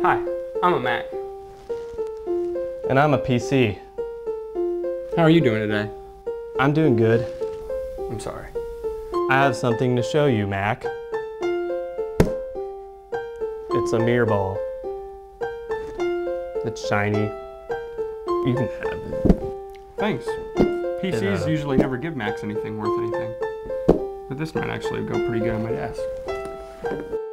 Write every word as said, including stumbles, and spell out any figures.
Hi, I'm a Mac. And I'm a P C. How are you doing today? I'm doing good. I'm sorry. I have something to show you, Mac. It's a mirror ball. It's shiny. You can have it. Thanks. P Cs It, uh, usually never give Macs anything worth anything. But this might actually go pretty good on my desk.